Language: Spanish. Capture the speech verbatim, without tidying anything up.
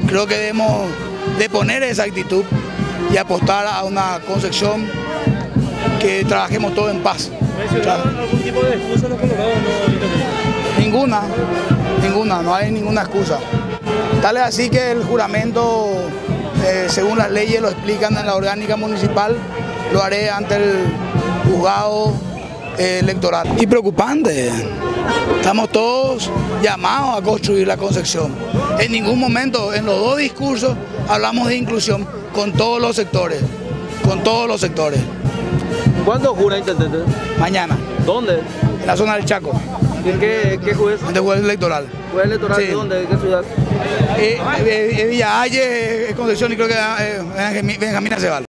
Creo que debemos de poner esa actitud y apostar a una Concepción que trabajemos todos en paz. ¿Mencionaron algún tipo de excusa los colorados? No, ninguna, ninguna, no hay ninguna excusa. Tal es así que el juramento, eh, según las leyes lo explican en la orgánica municipal, lo haré ante el juzgado eh, electoral. Y preocupante, estamos todos llamados a construir la Concepción. En ningún momento, en los dos discursos, hablamos de inclusión con todos los sectores, con todos los sectores. ¿Cuándo jura, intendente? Mañana. ¿Dónde? En la zona del Chaco. ¿En qué, qué juez? En el juez electoral. ¿Juez electoral Sí. de dónde? ¿De qué ciudad? Eh, eh, eh, Villa Halle, Concepción y creo que eh, Benjamín Acebal.